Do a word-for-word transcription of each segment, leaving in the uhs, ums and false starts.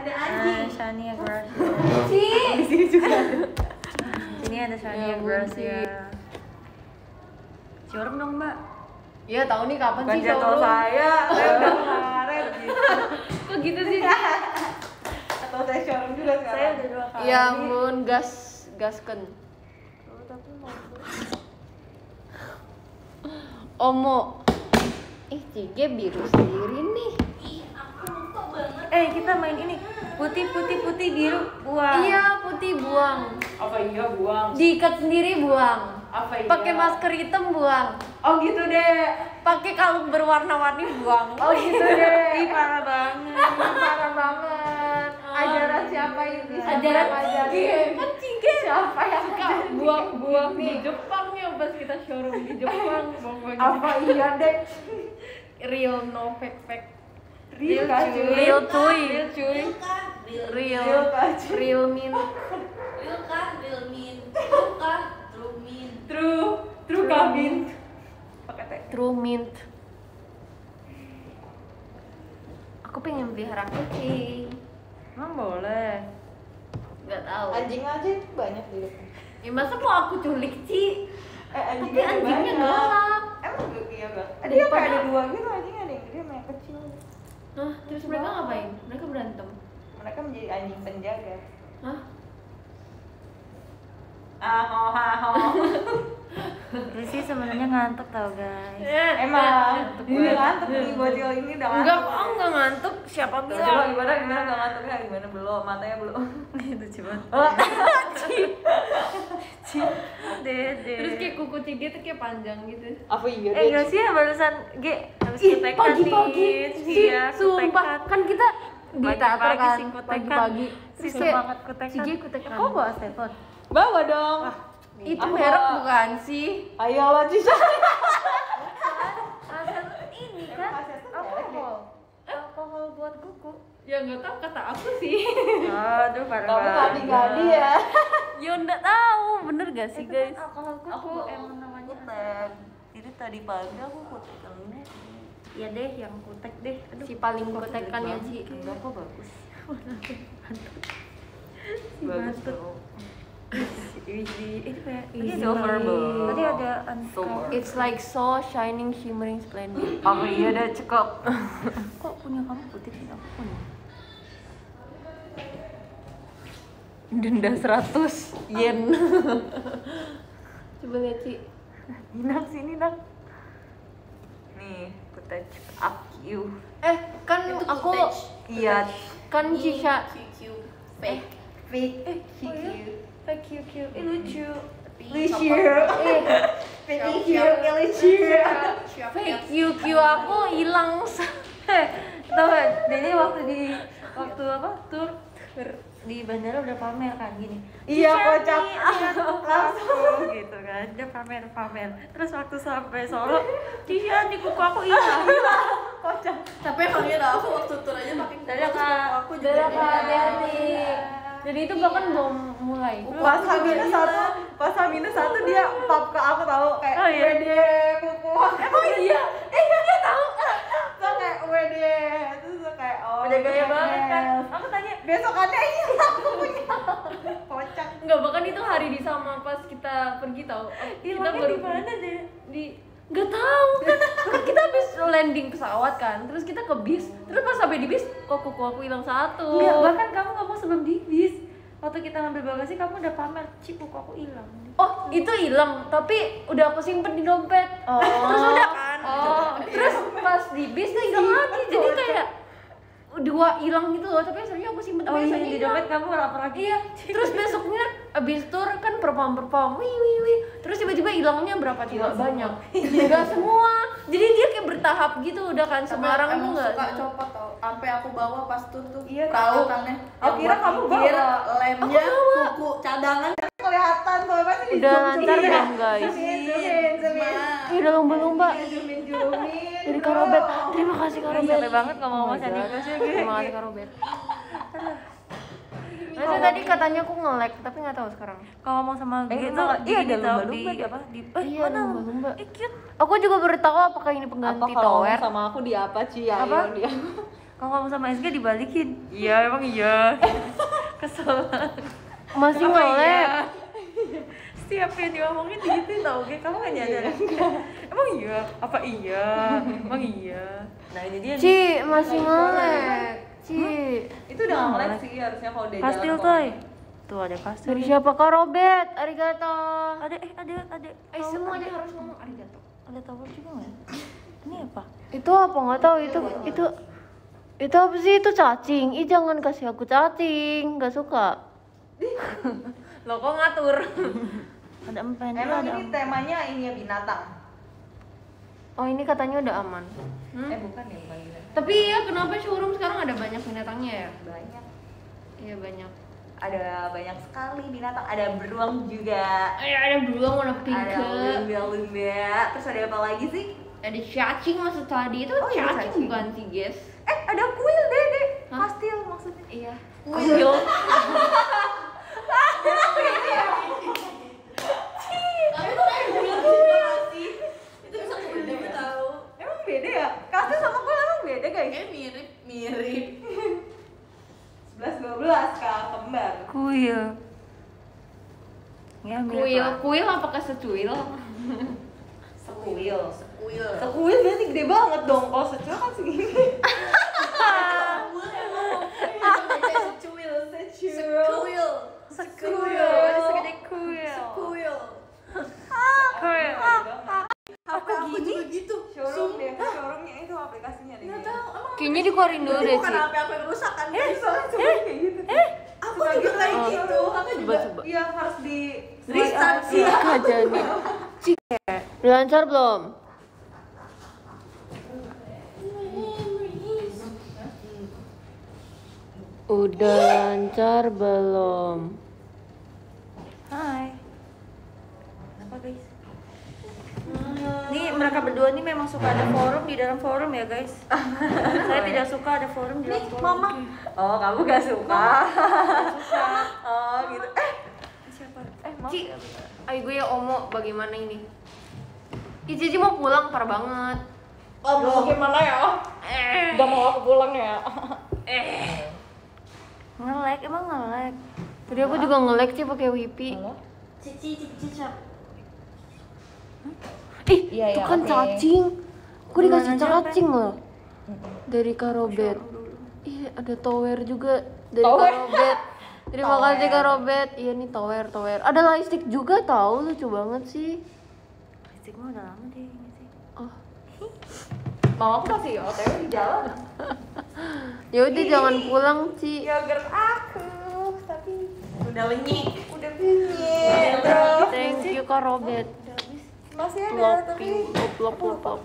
Ada anjing. Shania Gracia. Ci. Di sini juga. Sini ada Shania Ya, Gracia. Showroom dong mbak. Iya tahu nih kapan Bukan sih jadwal showroom? saya, saya udah kemarin gitu. Kok gitu sih? Atau saya showroom juga Saya sekarang. udah dua kali. Ya ampun, gas gasken. Oh, tapi mau Omo. Ih, Cige biru sendiri nih. Eh kita main ini putih putih putih biru buang. Iya, putih buang. Apa iya buang? Diikat sendiri buang. Apa iya? Pakai masker hitam buang. Oh gitu deh. Pakai kalung berwarna-warni buang. Oh gitu deh. Ih parah banget. Parah banget. Ajaran siapa ini? Ajaran Cige. Kan Cige Siapa yang suka buang-buang di Jepang ya pas kita showroom di Jepang. Buang-buang di Apa iya deh? real no fake fake. Real kan cuy. Real cuy. Real cuy. kah? Real. Real. Real kan cuy. Real min. Real kah? Real min. True kah? True min. True, true kabin. Pakai teh. True mint. Aku pengen pelihara kucing. Emang boleh. Gak tahu. Anjing aja banyak di depan. Ya masa mau aku culik Ci? Eh Tapi anjingnya galak. Emang gue iya bang. Ada Dia di kayak ada mana? dua gitu anjing, ada yang gede sama yang kecil. Hah, terus mereka ngapain? Mereka berantem. Mereka menjadi anjing penjaga. Hah? Aho aho. Risi sebenarnya ngantuk tau guys. Emang ini ngantuk nih bocil ini udah ngantuk. Enggak, oh enggak ngantuk. Siapa Coba bilang? gimana gimana nggak ngantuknya gimana belum matanya belum. Itu cuma Oh, dede. Terus kayak kuku Cige tuh kayak panjang gitu. apa iya Eh gak sih barusan G habis Ih, kutekan pagi-pagi. nih. Ci, Iya, sumpah. kutekan. Kan kita di teater Pagi-pagi kan. sih kutekan. Pagi-pagi. Terus Susah kayak banget kutekan. Cige kutekan. Kok bawa telepon? bawa dong. Itu Aku merek bawa. bukan sih? Ayo lo Cisha. Aset ini kan Emang aset tuh merek deh. alkohol. Alkohol buat kuku. Ya nggak tahu kata aku sih. Aduh parah Kamu banget. ngadi-ngadi ya. Ya nggak tahu, bener gak sih Itu guys? kan alkohol kuku Aku bawa emang namanya. kutek. Jadi tadi pagi aku kutekan ini. Ya deh yang kutek deh. Aduh. Si paling kutekan ya Ci. Enggak kok bagus. Si Bagus bantut. kok. Ini kayak Ini silver, Bu. Tadi ada Silver. uncover. It's like so shining, shimmering, splendid. Apa iya udah cukup. Kok punya kamu putih sih aku punya? Denda seratus yen. Coba lihat Ci. Inang sini nang. Nih, kutek aku. Eh, kan Itu aku footage. Iya. kan Cisha. Q Q fake. Fake. Eh, oh iya? Fake cute cute. Eh lucu. Lucu. Eh, Fake cute, lucu. fake Q Q aku hilang. Eh, tau gak? Jadi waktu di waktu apa? Tur di bandara udah pamer kan gini. Iya, "Cisha kocak." nih, lihat kuku aku gitu kan. Dia pamer-pamer. Terus waktu sampai Solo, Cisha di kuku aku hilang. Kocak. Tapi emangnya dah aku waktu tur aja pakai Dadah, Kak. aku juga Dadah dia. Kak, hati-hati. Jadi itu bahkan belum mulai. Pas H minus satu, pas H minus satu dia pap ke aku tahu kayak Oh, iya? wede kuku. Emang iya? Eh dia tahu. Terus kayak wede, terus kayak oh Udah gaya keren. banget kan. Aku tanya, Besokannya hilang kukunya. Kocak. Enggak, bahkan itu hari di sama pas kita pergi tahu. Kita hilangnya baru di mana deh? di nggak tahu kan, kan kita habis landing pesawat kan, terus kita ke bis, terus pas sampai di bis kok kuku aku hilang satu. Enggak, bahkan kamu ngomong sebelum di bis. Waktu kita ngambil bagasi kamu udah pamer, "Ci, kuku aku hilang." Oh itu hilang, tapi udah aku simpen di dompet. Oh. Terus udah kan. Oh. Terus pas di bis tuh hilang lagi, jadi kayak dua hilang gitu loh, tapi sebenarnya aku simpen Oh iya, biasanya di hilang. dompet kamu lapar lagi. Iya, terus besoknya abis tur kan perform perform, wih wih wih, terus tiba-tiba hilangnya berapa coba banyak, nggak semua, jadi dia kayak bertahap gitu udah kan. Semarang tuh emang nggak suka copot tau, sampai aku bawa pas tur tuh. Iya, tahu tahu. tangannya. Aku kira kamu bawa. lemnya, kuku cadangan. Kelihatan tuh pasti di Udah zoom lancar zoom. belum guys? Zoomin, zoomin, zoomin. Ih, udah lomba-lomba Zoomin, zoomin. dari Karobet. Terima kasih Karobet. Capek banget ngomong-ngomong Oh my Shania God. Gracia Terima kasih Karobet. Masa tadi katanya aku nge-lag, tapi nggak tahu sekarang. Kalau ngomong sama Eh, gitu emang- di iya, ini ada tau, lumba-lumba di tuh. apa? Di eh Iya, mana? lumba-lumba. Eh cute. Aku juga baru tahu apakah ini Apa pengganti kalau tower. sama aku di apa Ci? Ayo, Apa? dia. Kalau ngomong sama S G dibalikin. Iya, emang iya. Kesel. Masih Emang ngelek. iya. Setiap yang diomongin digituin tau, Ge. Kamu gak nyadar? Emang iya? Apa iya? Emang iya? Nah ini dia nih. Ci, masih ngelek. Ci. Itu udah nggak ngeliat sih harusnya kalau dia Pastil jalan toy. Tuh ada pastil. Dari siapa Kak Robert? Arigato. Ada eh ada ada. Eh semuanya harus ngomong arigato. Ada towel juga nggak? Ini apa? Itu apa nggak tahu itu itu itu apa sih itu cacing? Ih jangan kasih aku cacing, nggak suka. Lo kok ngatur? Ada empen. Emang ada ini temanya ini ya binatang. Oh ini katanya udah aman. Hmm? Eh bukan ya, bukan binatang. Tapi ya kenapa showroom sekarang ada banyak binatangnya ya? Banyak. Iya banyak. Ada banyak sekali binatang. Ada beruang juga. Eh ada beruang warna pink. Ada lumba-lumba. Terus ada apa lagi sih? Ada cacing maksud tadi itu Oh, iya, cacing cacing. bukan sih guys? Eh ada kuil dede. Hah? Pastil maksudnya. Iya. kuil. Tapi itu kayak bulan juga nggak sih? Itu bisa kuil tahu. Emang beda ya? Pastil sama kuil emang beda guys? Kayak mirip mirip. sebelas dua belas kak kembar. Kuil. Ya, mirip Kuil, lah. kuil apakah secuil? Sekuil. Sekuil. Sekuil berarti gede banget dong. Kalau secuil kan segini. Sekuil emang. Secuil. Sekuil. Sekuil. Ada segede kuil. Sekuil. Kuil. H P aku juga gitu. Showroom deh. Showroomnya itu aplikasinya deh. Nggak tahu. Emang Kayaknya dikeluarin dulu Ini deh bukan Ci. H P aku yang rusak kan? Eh, soalnya coba kayak gitu. Eh, Aku juga kayak gitu. Aku Coba juga. coba. iya harus di Restart sih. Aja nih. Udah lancar belum? Udah lancar belum? Hai. Apa guys? Nih mereka berdua nih memang suka ada forum di dalam forum ya guys. Saya tidak suka ada forum di dalam forum. Mama. Oh, kamu gak suka? Suka. Oh, gitu. Eh, Siapa? Eh, mau Ci, ya? ayo gue ya Omo, bagaimana ini? Ih, Cici mau pulang, parah banget. Oh, Loh, gimana ya? Eh, Udah mau aku pulang ya? eh. Nge-lag, emang nge-lag. Tadi aku juga nge-lag sih pakai wifi. Cici, cici, cici. Ih, Iya, itu iya, kan oke. cacing. Aku dikasih Gimana aja, cacing loh. Dari Kak Robert. Ih, ada tower juga dari Tower? Kak Robert. Terima Tower. kasih Kak Robert. Iya nih tower, tower. Ada lightstick juga tahu, lucu banget sih. Listrik mah udah lama deh ini sih. Oh. Mama aku masih O T W di jalan. Ya udah jangan pulang, Ci. Yogurt aku, tapi Udah lenyik. udah pinggir. Bro. Thank you Kak Robert. Masih ada tapi Plop, plop, plop, plop.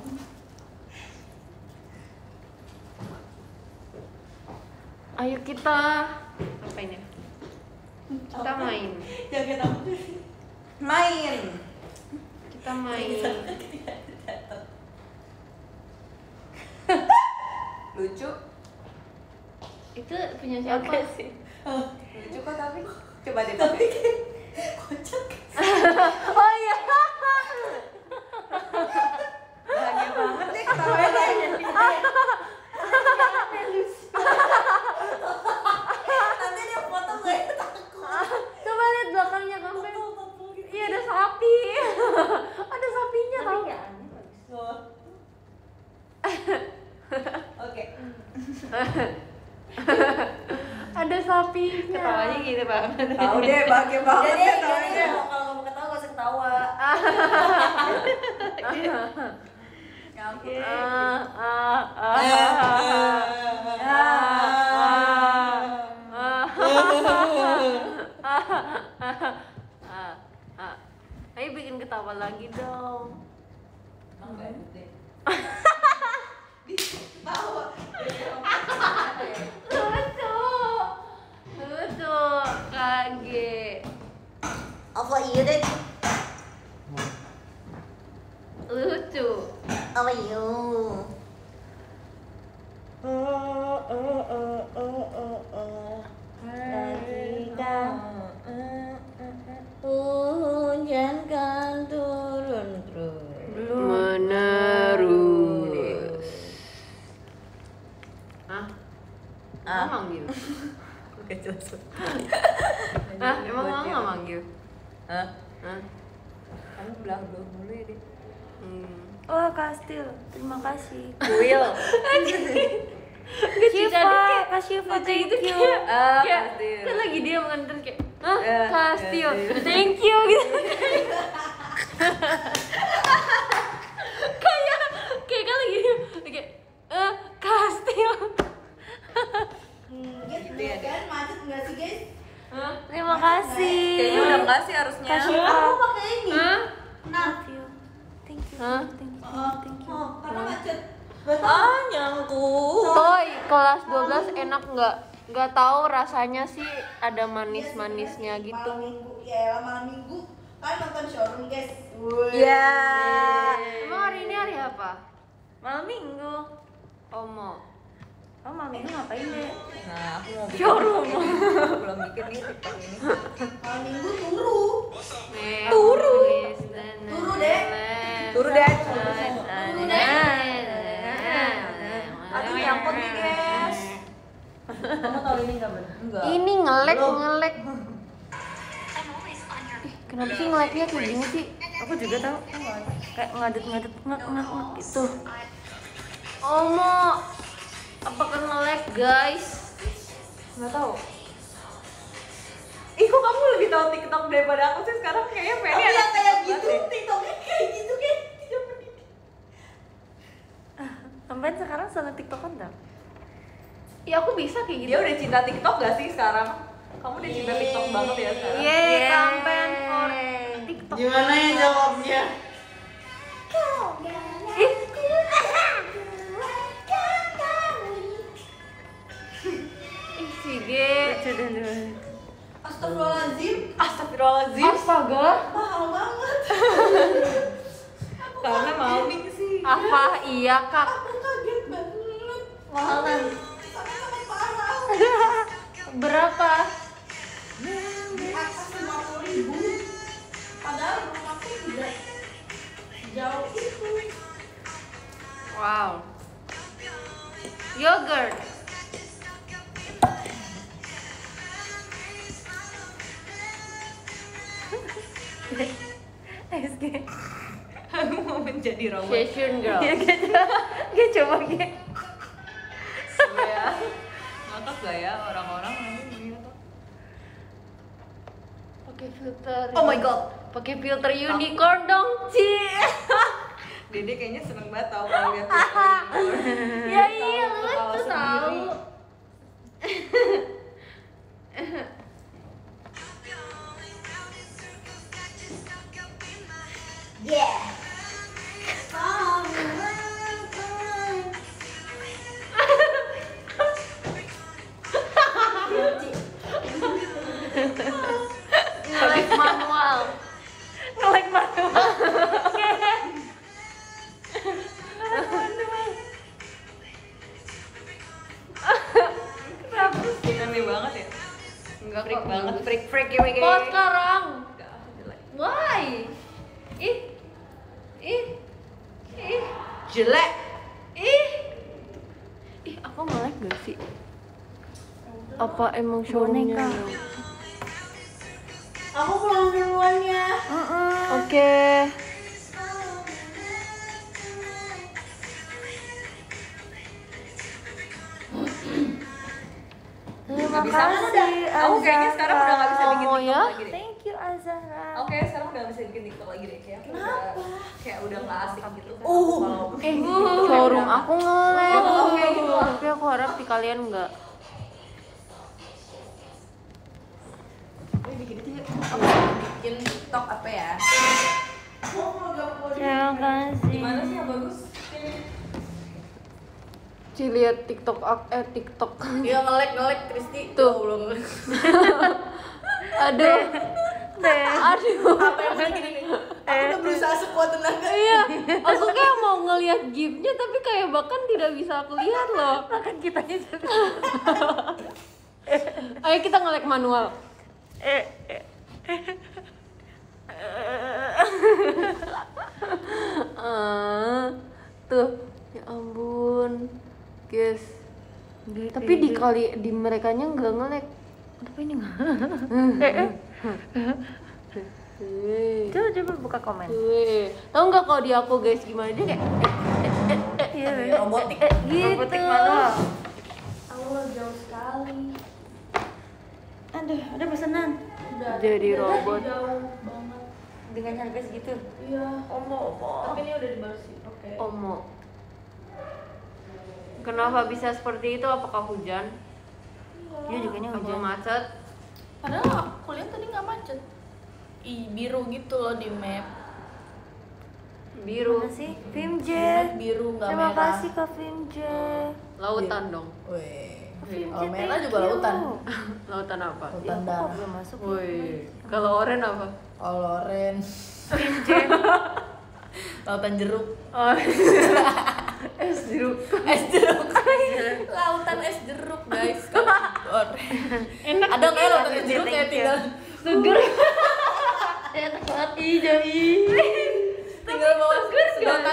Ayo kita apa ini? Kita main. Jangan aku tuh. main. Kita main. Lucu. Itu punya siapa? sih. Lucu kok tapi coba deh pakai. Kocak. Oh iya. Bahagia banget deh ketawanya. Nanti dia foto gue takut. Coba lihat belakangnya kamu. Iya ada sapi. Ada sapinya tahu. Oh. Oke. Ada sapinya. Ketawanya gitu banget. Tahu deh bahagia banget Jadi, ketawanya. jadi kalau kamu ketawa gak usah ketawa. Oke. Ah, ah, ah, ah, ah. Ayo bikin ketawa lagi dong. Lucu, lucu, kaget, Apa iya deh? lucu. Apa iya? Hujan kan turun terus. Menerus. Hah? Oke jelas. Ah, emang mau nggak manggil? Hah? Hah? Kamu belah belah dulu ya deh. Hmm. Wah Kastil, terima kasih. Kuil. Syifa, Kak Syifa, thank you. Ah, Kayak Kastil. kan lagi dia mengantar kayak, hah, Ya, Kastil, Kastil. thank you gitu. kayak kayak kan lagi dia kayak, eh, Kastil. Guys, bener kan macet nggak sih guys? Hah? Terima kasih. Kayaknya udah enggak sih harusnya. Kak Syifa. Aku pakai ini. Hah? Nah, Love you. Thank you. Hah? Thank you. oh, Thank you. oh, karena macet. Ah, nyangkut. Toy, kelas dua belas enak nggak? Nggak tahu rasanya sih ada manis-manisnya gitu. Malam minggu, ya malam minggu kan nonton showroom guys. Wih. Ya. Emang hari ini hari apa? Malam minggu. Omo. Oh, malam minggu ngapain deh? Nah, aku mau bikin Showroom. Aku belum bikin nih TikTok ini. Malam minggu turu. Turu. Turu deh. Turu deh. Turu deh. Aduh, nyangkut nih, guys. Kamu tahu ini enggak, Ben? Enggak. Ini ngelek ngelek. Ih, kenapa sih ngeleknya kayak gini sih? Aku juga tahu. Kayak ngadet-ngadet ngak ngak ngak gitu. Omo, apakah ngelek guys? Enggak tahu. Ih, kok kamu lebih tahu TikTok daripada aku sih sekarang? Kayaknya Penny Tapi anak yang kayak TikTok gitu, banget ya. TikToknya kayak gitu kan tidak pendidik. Sampai sekarang sana TikTokan enggak? Ya aku bisa kayak gitu. Dia udah cinta TikTok gak sih sekarang? Kamu udah cinta TikTok banget ya sekarang? Yeay, campaign for TikTok. Gimana ya jawabnya? Ih, ih si G. Lucu dan dulu. Astagfirullahaladzim, Astagfirullahaladzim. Astaga. mahal banget. Karena mau sih. Apa iya kak? Aku kaget banget. Mahalan. Sangat-sangat parah. Berapa? Di atas lima puluh ribu. Padahal rumahku tidak jauh itu. Wow. Yogurt. S G. Aku mau menjadi robot. Fashion girl. Dia coba, dia coba gitu. Ya. Ngakak gak ya orang-orang nanti begitu? Pakai filter. Oh my god. Pakai filter unicorn dong, Ci. Dede kayaknya seneng banget tau kalau lihat TikTok. Ya iya, Tahu, ketawa lucu tahu. sendiri. Yeah. Ngelek manual. Ngelek manual. Kenapa sih? Aneh banget ya? Enggak Freak kok, banget, bagus. freak freak ya Miki. Kok sekarang? Enggak, jelek. Why? Ih. Ih. Ih. Jelek. Ih. Ih, aku ngelek gak sih? Apa emang shownya? Boneka. Aku pulang duluan ya. Oke. Terima Bisa. kasih. Aku kayaknya sekarang udah gak bisa bikin Oh, TikTok ya? lagi deh. Thank you Azahra. Oke, sekarang udah gak bisa bikin TikTok lagi deh. Kayak aku udah, kayak udah gak asik gitu. Uh. Kalau- Eh, showroom aku ngelek. Oke, gitu. Tapi aku harap di kalian enggak. Ini bikin itu ya. Bikin TikTok apa ya? Terima kasih. Gimana sih yang bagus? Ci lihat TikTok ak- eh TikTok. Dia ngelek-ngelek Kristi. Tuh. Ya Allah. Aduh. Deh. Aduh. Apa yang begini nih? Aku udah berusaha sekuat tenaga. Iya, aku kayak mau ngelihat gifnya tapi kayak bahkan tidak bisa aku lihat loh. Makan kitanya juga. Ayo kita ngelek manual. Eh, eh. Ah, tuh, ya ampun, guys, Tapi di kali di merekanya nggak nge-lag. Tapi ini nggak. Eh, eh. Coba coba buka komen. Wih, tahu nggak kalau di aku guys gimana dia kayak eh, eh, eh, Iya, eh, robotik. eh, gitu. Robotik manual. Allah jauh sekali. Aduh, udah pesanan. Udah. Jadi udah robot. Jauh banget. Dengan harga segitu. Iya. Omo, omo. Tapi ini udah dibersih. Oke. Omo. Kenapa bisa seperti itu? Apakah hujan? Iya juga nya Apa hujan. macet? Padahal aku lihat tadi nggak macet. Ih, biru gitu loh di map. Biru. Mana sih? Film J. Di map biru nggak Terima merah. kasih Kak Film J. Lautan dong. Wih. Film J, Kalau merah thank juga you. lautan. Lautan apa? Ya, Lautan aku kok darah. belum masuk. Woi, kalau oranye apa? Kalau orange. Film J. Lautan jeruk. Oh. Es jeruk. Es jeruk. Lautan es jeruk guys. Kalau orange. Enak. Ada nggak ya lautan es Thank jeruk you, kayak thank you. tinggal Seger. Enak banget hijau tinggal bawa sedotan.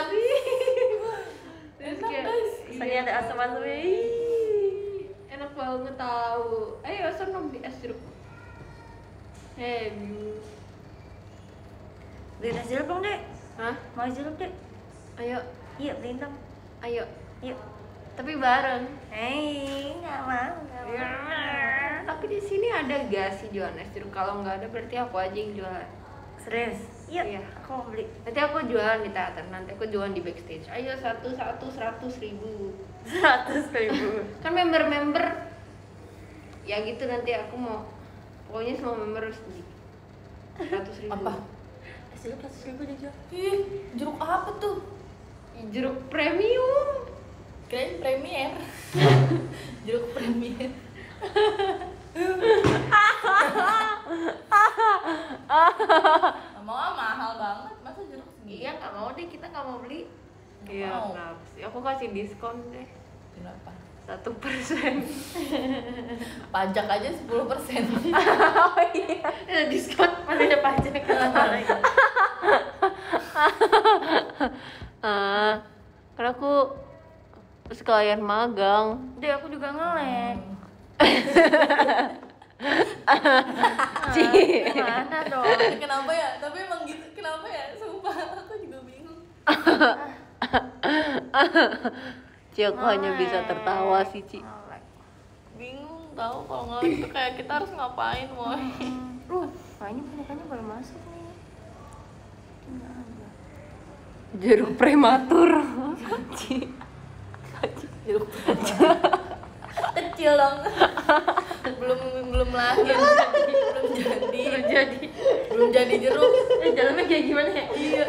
Enak Enak, guys. Rasanya ada asam-asamnya. Ih. Enak banget tahu. Ayo asam dong di es jeruk. Hei, Beliin es jeruk dong, Dek. hah? Mau es jeruk, Dek? Ayo, Iya, beliin dong. ayo. Yuk. Tapi bareng. Hei, nggak mau, nggak mau. Tapi di sini ada gak sih jualan es jeruk? Kalau nggak ada berarti aku aja yang jualan. Serius? Yuk, Iya. aku mau beli. Nanti aku jualan di teater. Nanti aku jualan di backstage. Ayo satu satu seratus ribu. Seratus ribu. Kan member-member. Ya gitu nanti aku mau. Pokoknya semua member harus di seratus ribu. Apa? Es jeruk seratus ribu juga. Ih, jeruk apa tuh? Jeruk premium. Kirain premier. Jeruk premier. Mau ah, mahal banget. Masa jeruk segini? Iya nggak mau deh, kita nggak mau beli. Nggak Iya mau. kenapa sih? Aku kasih diskon deh Kenapa? satu persen. Pajak aja sepuluh persen. Oh iya, diskon Masih ada pajak kenapa lagi? Ah, karena aku sekalian magang. Dek, aku juga ngelek. Ci. Gimana dong? Kenapa ya? Tapi emang gitu. Kenapa ya? Sumpah aku juga bingung. Ci, aku hanya bisa tertawa sih, Ci. Ngelek. Bingung tahu kalau ngelek tuh kayak kita harus ngapain, Moy. Loh, kayaknya bonekanya baru masuk nih. Tinggal aja. Jeruk prematur. Ci. Jeruk kecil dong. belum belum lahir, belum jadi, Belum jadi. belum jadi jeruk. Eh, dalamnya kayak gimana ya? Iya,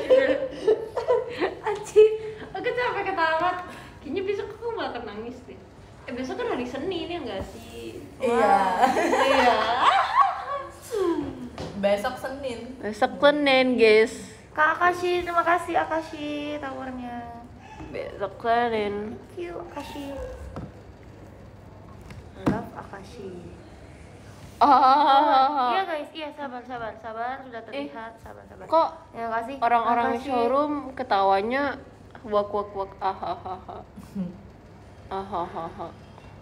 Aci, aku capek ketawa. Kayaknya besok aku bakal nangis deh. Eh besok kan hari Senin ya nggak sih? iya. Iya. Besok Senin. Besok Senin guys. Kak Akashi, terima kasih Akashi tawarnya. Besok Senin. Thank you Akashi. Love Akashi. Oh. Iya guys, iya sabar sabar sabar sudah terlihat sabar sabar. Kok Terima kasih. orang-orang Makasih. showroom ketawanya wak wak wak ahahaha. Ahahaha.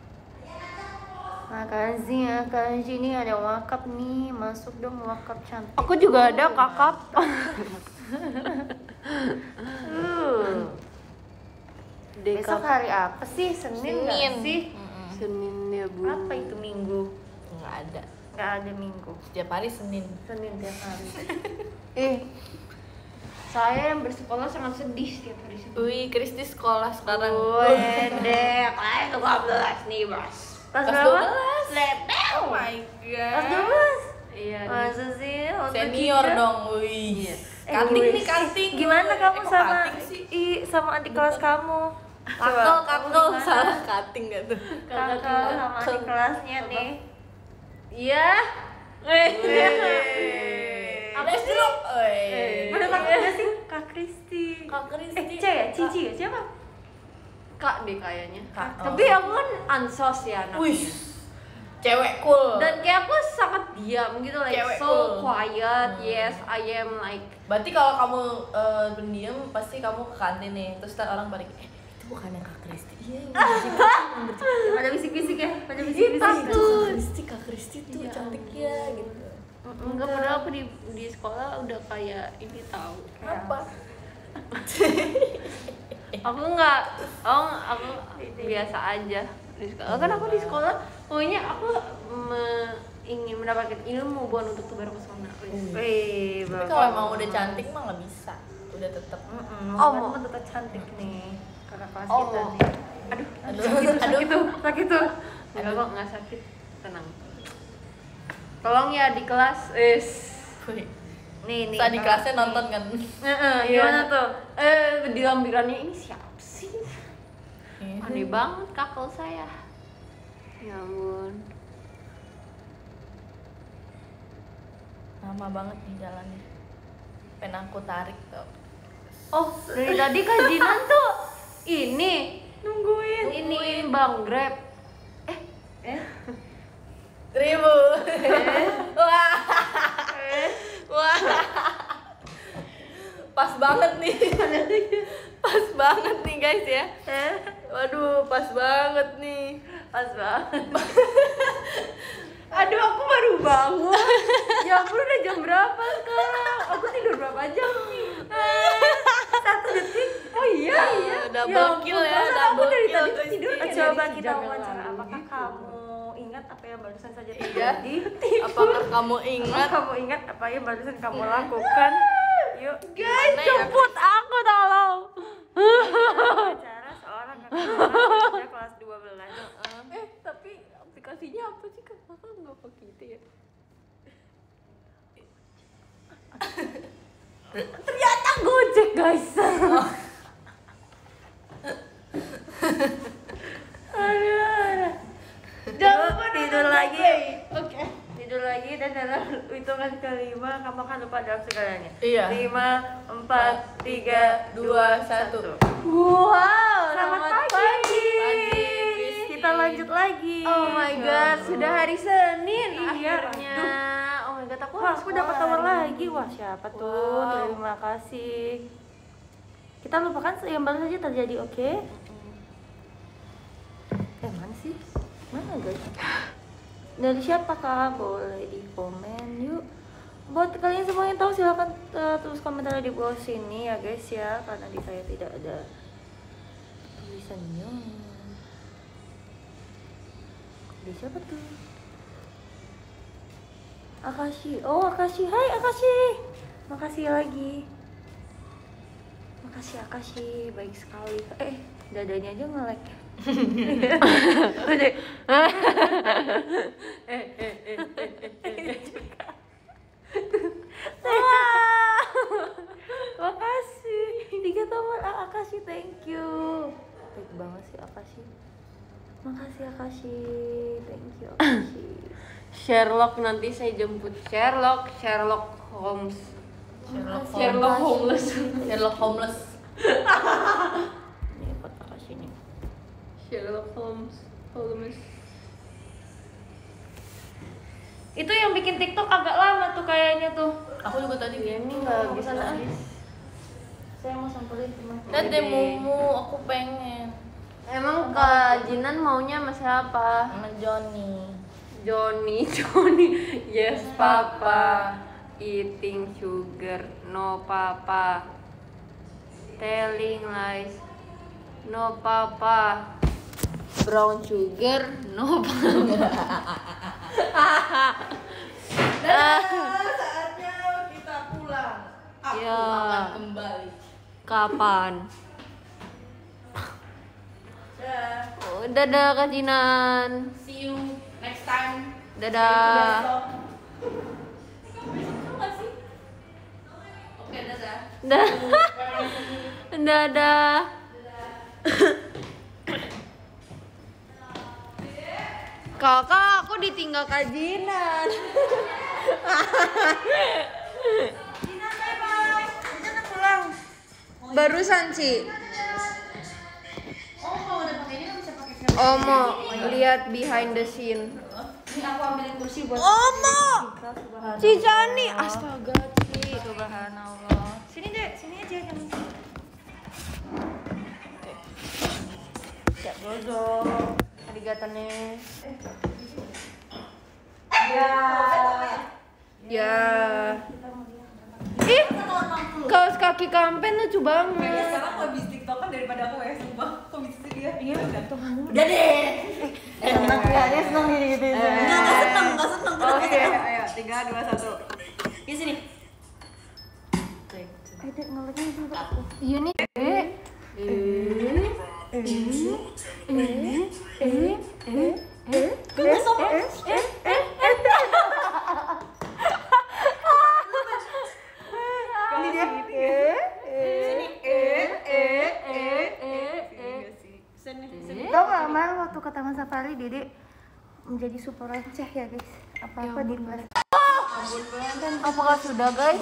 Makasih Akashi, ini ada wakaf nih, masuk dong wakaf cantik. Aku juga ada kakap. Uh. Besok Dekap hari apa sih? Senin nggak Senin. sih? Senin ya bu. Apa itu minggu? Nggak ada. Nggak ada minggu. Setiap hari Senin. Senin tiap hari. Eh, saya yang bersekolah sangat sedih setiap hari Senin. Wih, Kristi sekolah sekarang. Wede, kelas dua belas nih bos. Kelas Kelas berapa? dua belas. Lebel. Oh my Kelas god. dua belas. Iya. Masa sih? Waktu Senior kita- dong, wih. Iya. Eh, Kanting wih. nih, kanting. Gimana Eh, kamu kok sama kanting sih? i sama adik kelas kamu? Kakel, Coba, kakel, kamu gimana? salah cutting gak tuh? Kakak sama adik kelasnya nih. Iya. Apa sih lo? Mana kakaknya sih? Kak Kristi. Kak Kristi. Eh, C ya? Cici ya? Siapa? Kak deh kayaknya. Kak, oh. Tapi aku kan ansos ya anaknya. Wih, cewek cool. Dan kayak aku sangat diam gitu, like Cewek so cool. quiet. Hmm. Yes, I am like. Berarti kalau kamu eh, pendiam pasti kamu ke kantin nih, terus ntar orang balik, eh itu bukannya Kak Kristi. Iya, yang bersih-bersih. Pada bisik-bisik ya, pada Ih, bisik-bisik. takut. Kak Kristi, Kak Kristi tuh Ya cantik ampun. ya gitu. Enggak, padahal aku di di sekolah udah kayak ini tahu. Apa? Aku enggak, oh aku biasa aja di sekolah. Kan aku di sekolah, pokoknya aku me- ingin mendapatkan ilmu bukan untuk tebar pesona. Wih, Tapi kalau emang udah cantik mah nggak bisa. Udah tetap. Oh, mau tetap cantik nih. Kakak kelas Oh, kita mau. nih. Aduh, Aduh, sakit tuh, sakit tuh. Enggak kok, enggak sakit, tenang. Tolong ya di kelas, is. Wih. Nih, nih. Saat di kelasnya nonton kan. Heeh, gimana tuh? Eh, di lampirannya ini siapa sih? Iya. Aneh banget kakak saya. Ya ampun. Lama banget nih jalannya. Pengen aku tarik tuh. Oh, dari tadi Kak Jinan tuh ini Nungguin. ini Bang Grab. Eh, Eh, Seribu. Wah. Wah. Pas banget nih. Pas banget nih guys ya. eh, Waduh, pas banget nih. pas banget. Aduh, aku baru bangun. Ya ampun, udah jam berapa sekarang? Aku tidur berapa jam nih? Satu detik. Oh iya, iya. Double kill ya, perasaan aku double dari kill, tadi tuh Kristi. tidur. Eh, Coba dari kita sejam wawancara. yang lalu Apakah gitu. kamu ingat apa yang barusan saja Iya. terjadi? Apakah kamu Apakah ingat? kamu ingat apa yang barusan kamu lakukan? Yuk, guys, Gimana ya? jemput aku tolong. wawancara seorang kakak kelas sejak kelas dua belas. Eh, tapi aplikasinya apa sih Kak? Kakak nggak pakai itu ya? Ternyata Gojek, guys. Aduh. Jangan tidur lagi. Oke. Tidur lagi dan dalam hitungan kelima kamu akan lupa dalam segalanya. Iya. Lima, empat, tiga, dua, satu. Wow, Selamat pagi. Pagi, Kristi. Kita lanjut lagi. Oh my god, sudah hari Senin Iya, akhirnya. Oh my god, aku Wah, harus aku dapat sekolah tawar hari lagi. ini. Wah, siapa tuh? Wow. Terima kasih. Kita lupakan yang baru saja terjadi, oke? Eh, mana sih? Mana, guys? Dari siapa kak? Boleh di komen yuk. Buat kalian semua yang tahu silahkan uh, tulis komentar di bawah sini ya guys ya, karena di saya tidak ada tulisannya. Di siapa tuh? Akashi. Oh, Akashi. Hai Akashi. Makasih lagi. Makasih Akashi, baik sekali. Eh, dadanya aja nge-lag. Makasih. Tiga tower Akashi, thank you. Baik banget sih Akashi. Makasih Akashi, thank you Akashi. Sherlock, nanti saya jemput Sherlock, Sherlock Holmes. Sherlock Sherlock Holmes. Holmes. Sherlock Homeless. Ini buat Akashi nih. Sherlock Holmes. Holmes. Itu yang bikin TikTok agak lama tuh kayaknya tuh. Aku juga tadi Ini nggak bisa habis. Saya mau samperin teman. Dan deh Mumu, aku pengen Emang Kak Jinan maunya sama siapa? sama Johnny. Johnny, Johnny. Yes, papa. Eating sugar, no papa. Telling lies, no papa. Brown sugar, no papa. Saatnya kita pulang. Aku Ya. akan kembali. Kapan? Dah. Oh, dadah Kak Jinan. See you next time. Dadah. Besok. Besok nggak sih? Oke, dadah. Dah. Dadah. Kakak, aku ditinggal Kak Jinan. Barusan sih. Oh, kalau udah pakai ini kan bisa pakai film. Omo, lihat behind the scene. Ini aku ambilin kursi buat Omo, Subhanallah. Cijani, astaga Ci. Subhanallah. Sini deh, sini aja jangan. Ya, dozo. Arigatane. Ya. Ya. Ih, kaos kaki kampen lucu banget. Kayaknya sekarang lebih tiktokan daripada aku ya, sumpah. Kok bisa sih dia? Iya, Udah deh. Seneng ya, dia seneng gini gitu. Enggak, enggak seneng, enggak seneng. Oke, ayo tiga, dua, satu. Di sini. Eh, Dek, ngeleknya juga. Iya nih. Eh. Gue sama. Ini dia. Sini. Eh, eh, eh, eh. Sini, sini. Tau gak kemarin waktu ke Taman Safari Dede menjadi super receh ya guys. Apa-apa di kelas. Apakah sudah guys?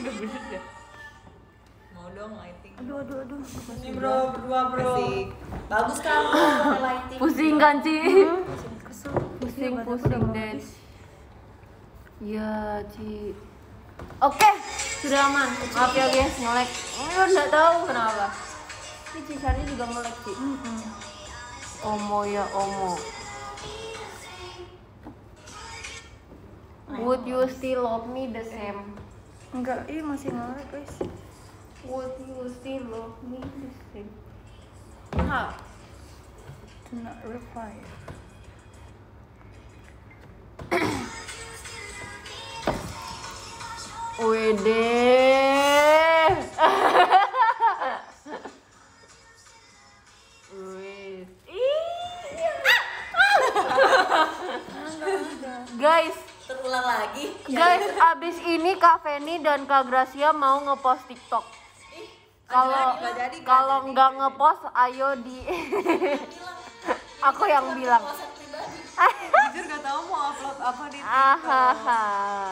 Mau dong lighting. Aduh aduh aduh. Ini bro, berdua bro. Bagus kan lighting. Pusing kan Ci? Kesel. Pusing Badanku udah pusing mau deh. habis. Ya Ci. Oke, sudah aman. Maaf ya guys, nge-lag. Ini lo nggak tahu kenapa. Ini Cisani juga nge-lag Ci. Omo ya Omo. Would you still love me the same? Enggak, ini masih ngelek guys. Would you still love me the same? Hah. Do not reply. Wede. Wih. Guys, Terulang lagi. guys, abis ini Kak Feni dan Kak Gracia mau ngepost TikTok. Kalau Nggak jadi, nggak kalau jadi. nggak ngepost, ayo di. Aku yang bilang. Kepuasan pribadi. Jujur gak tahu mau upload apa di TikTok. Ahaha.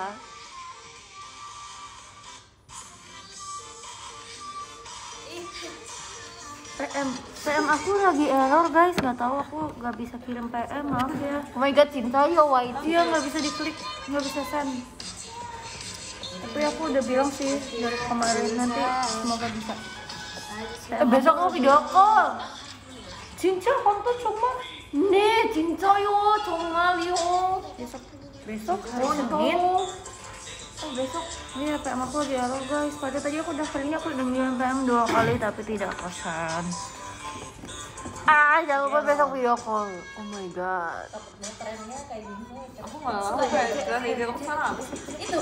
Ih, P M, P M aku lagi error guys, nggak tahu aku nggak bisa kirim P M, maaf ya. Oh my god, cinta ya white. Iya nggak bisa diklik, nggak bisa send. Tapi aku udah bilang sih dari kemarin, nanti semoga bisa. Eh, besok mau video call. Cinta konten cuma. 네, 진짜요. 정말요. Besok, besok hari Oh, Senin. no. Oh besok, iya P M aku lagi error guys. Padahal tadi aku daftarnya aku udah ngirim P M dua kali tapi tidak kosan. Ah, jangan lupa besok video call. Oh my god. takutnya trennya kayak gini. Aku nggak tahu kayak jalan di TikTok sana apa sih? Itu.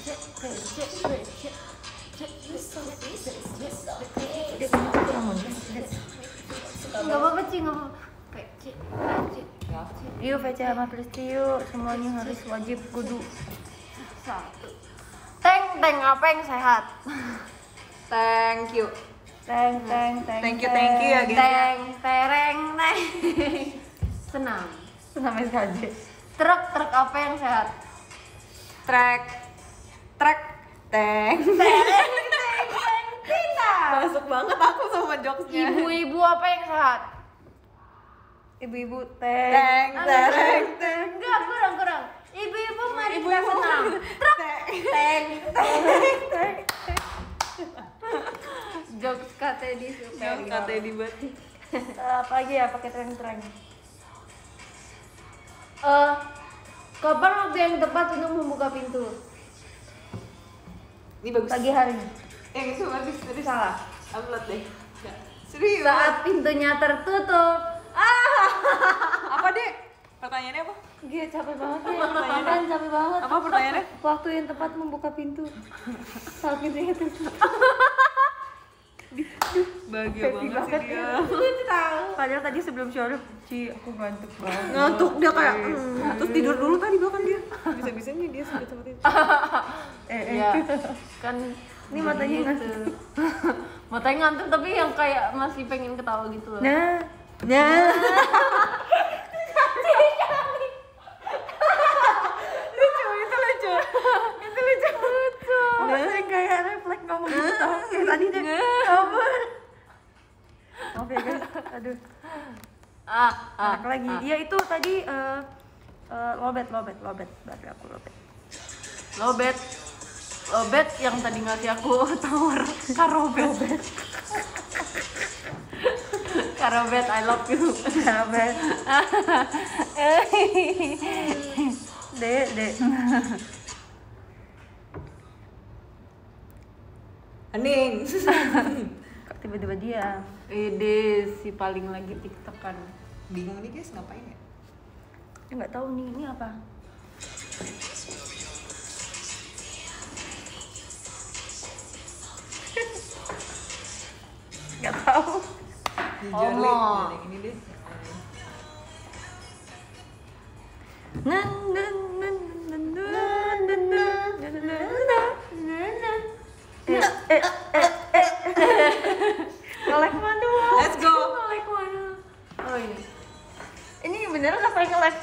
Dek, aku kurang mau. Dek. Enggak apa-apa, Ci, enggak apa-apa. Kayak Ci, Ci. Yuk V C sama Kristi yuk, semuanya harus wajib kudu. Satu. Teng, teng apa yang sehat? Thank you. Teng teng teng. Thank you, thank you ya guys. Teng, tereng, teng. Senam. Senam S K J. Truk, truk apa yang sehat? Track. Track. Teng. Tereng, teng, teng, kita. Masuk banget aku sama jokesnya. Ibu-ibu apa yang sehat? Ibu-ibu teng. Teng, tereng, teng. Enggak, kurang, kurang. Ibu-ibu mari kita Ibu-ibu. senam. Truk, Teng. teng. Jokes K T di Jangan katanya di buat. Eh, apa lagi ya pakai tren-tren? Eh, kapan waktu yang tepat untuk membuka pintu? Ini bagus. Pagi hari. Yang itu bagus, serius. Salah. Upload deh. Nggak. Serius. Saat pintunya tertutup. Ah, Apa deh? Pertanyaannya apa? Gila capek banget ya. Kan capek banget. Apa pertanyaannya? Waktu yang tepat membuka pintu. Saat pintunya tertutup. Bahagia banget sih dia. Padahal tadi sebelum shower, Ci, aku ngantuk banget. Ngantuk dia kayak mm, terus tidur dulu tadi bahkan dia. Bisa-bisanya dia sempet-sempet itu. Eh, eh. ya kan Ini matanya gitu. ngantuk. Matanya ngantuk tapi yang kayak masih pengen ketawa gitu loh. Nah, nah. Lucu, itu lucu. Itu lucu. Lucu. Aku sering kayak refleks ngomong gitu tau. Kayak tadi deh. Ampun. Maaf ya guys. Aduh. Ah, ah, Enak lagi. ah. Iya itu tadi eh eh, lobet, lobet, lobet. Baterai aku lobet. Lobet. Lobet yang tadi ngasih aku tawar karobet. Karobet, I love you. Karobet. Dek, dek. Hening. Kok tiba-tiba dia? Ede si paling lagi tiktokan. Bingung nih guys, ngapain ya? Ya nggak tahu nih, ini apa? Nggak tahu. Hijau Omo. yang ini deh. Nan nan nan nan nan nan nan nan nan. Eh eh eh eh. Nge-like manual. Let's go. Nge-like manual. Oh ini. Ini beneran apa yang nge-like?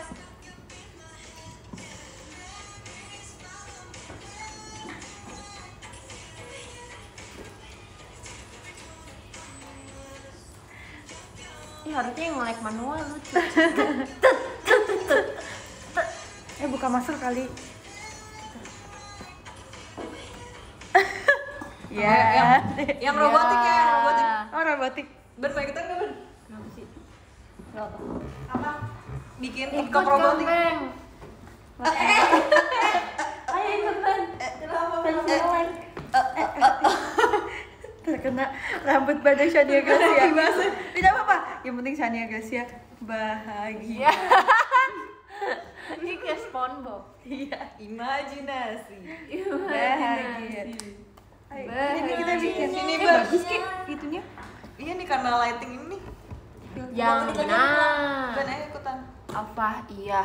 Ih, harusnya yang nge-like manual lucu. Eh buka masker kali. Ya. Yang, yang robotik ya, yang robotik. Oh robotik. Ben, pengen ikutan nggak, Ben? Kenapa sih? Nggak tahu. Apa? Bikin Ikut TikTok robotik. Bang. Ayo ikut Ben. Versi like. Terkena rambut pada Shania Gracia. Tidak apa-apa. Yang penting Shania Gracia bahagia. Ini kayak SpongeBob. Iya. Imajinasi. Bahagia. Ayo, ini kita bikin. Sini, Eh, Ben. bagus kan itunya. Iya nih karena lighting ini nih. Yang nah. Ben, ayo ikutan. Apa? Iya.